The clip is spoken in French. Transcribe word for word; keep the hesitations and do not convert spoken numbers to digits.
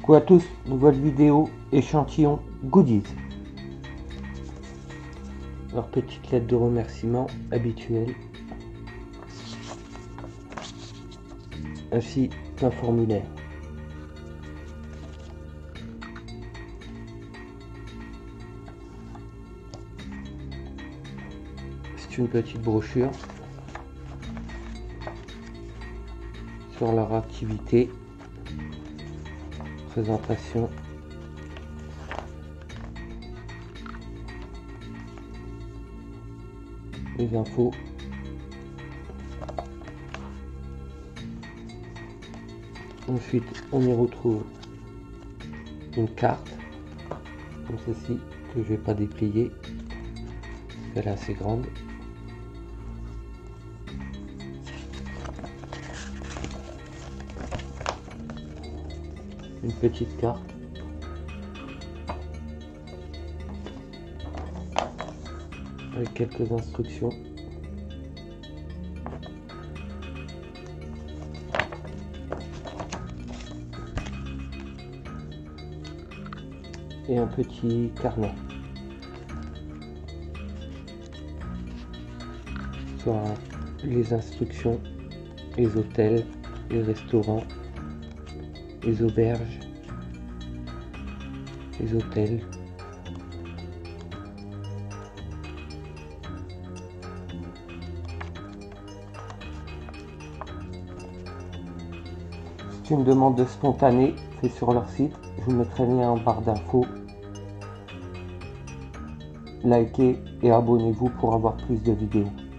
Coucou à tous, nouvelle vidéo échantillon goodies. Leur petite lettre de remerciement habituelle, ainsi qu'un formulaire. C'est une petite brochure sur leur activité, présentation, les infos, ensuite on y retrouve une carte comme ceci que je vais pas déplier, elle est assez grande. Une petite carte avec quelques instructions. Et un petit carnet sur les instructions, les hôtels, les restaurants, les auberges, les hôtels, c'est une demande spontanée faite sur leur site. Je vous mettrai le lien en barre d'infos. Likez et abonnez-vous pour avoir plus de vidéos.